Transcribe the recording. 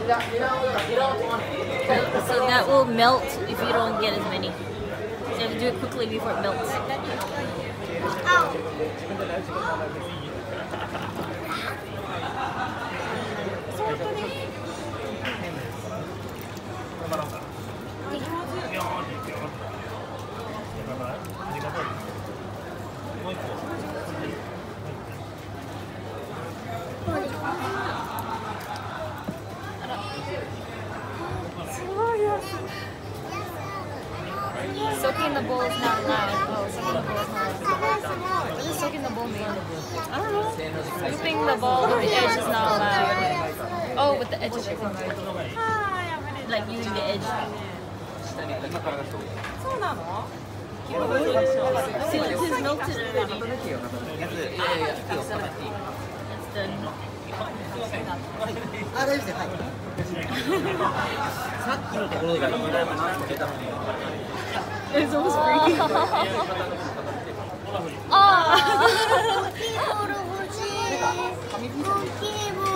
So that will melt if you don't get as many. So you have to do it quickly before it melts. Soaking the bowl is not allowed. Oh, soaking the bowl is not allowed. What does soaking the bowl mean? I don't know. Scooping the bowl with the edge is not allowed. Oh, with the edge is allowed. Like using the edge. See, this is melted already. It's done. あ、大丈夫です。はい。さっきのところがいいなって出たのに。 It's almost freaking. Ah.